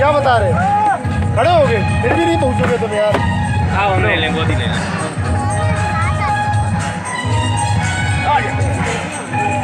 क्या बता रहे? खड़े हो गए फिर भी नहीं पहुंचोगे तुम यार। आओ ले लें गोदी ले लें।